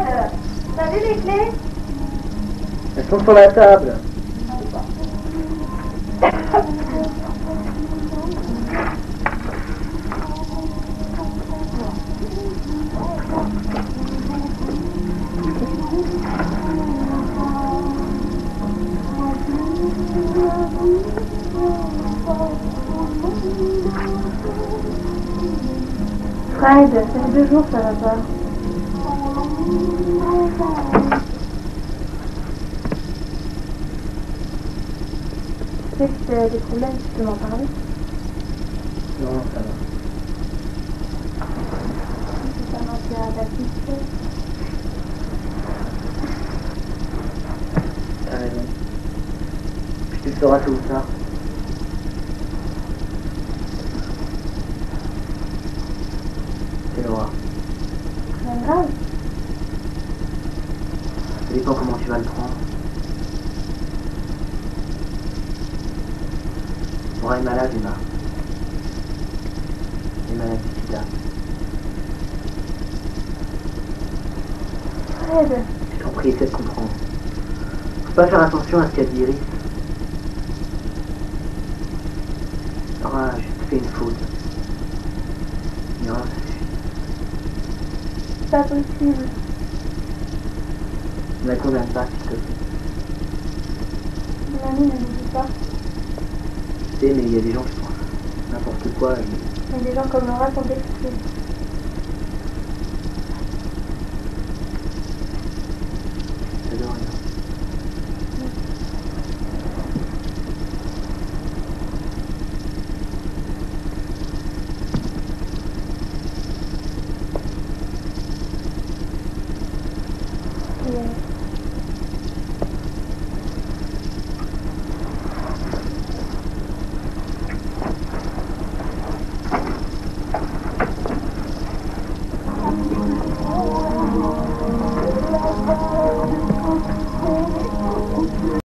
Fred, t'as vu les clés? Elles sont sur la table. Fred, ça fait 2 jours, ça va pas. Tu sais que si t'as des problèmes, tu peux m'en parler. Non, ça va. C'est pas mentir à ta petite. T'as raison. Puis tu le sauras tôt ou tard. C'est Laura. Rien de grave. Ça dépend comment tu vas le prendre. Laura est malade, Emma. Elle est malade du sida. Fred. Je t'en prie, essaie de comprendre. Faut pas faire attention à ce qu'a dit Iris. Laura a juste fait une faute. Une erreur, ça suffit. C'est pas possible. Ne la condamne pas, s'il te plaît. Mamie ne me dit pas. Tu sais, mais il y a des gens qui font n'importe quoi et... Mais des gens comme Laura sont excuses. Ça de rien.